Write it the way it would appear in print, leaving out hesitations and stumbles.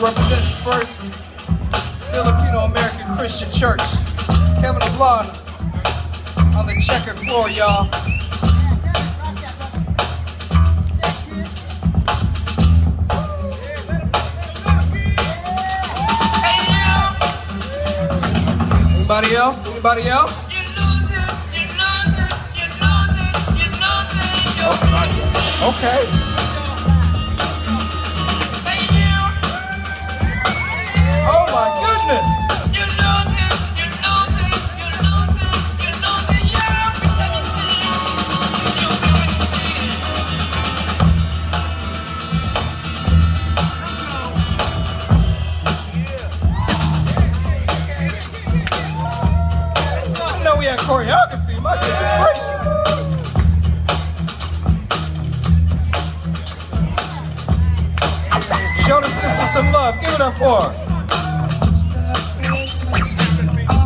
Representing First Filipino American Christian Church. Kevin Ablon on the checkered floor, y'all. Anybody else? Anybody else? Oh, okay. Oh my goodness! I didn't know we had choreography. My goodness gracious! Show the sister some love. Give it up for her.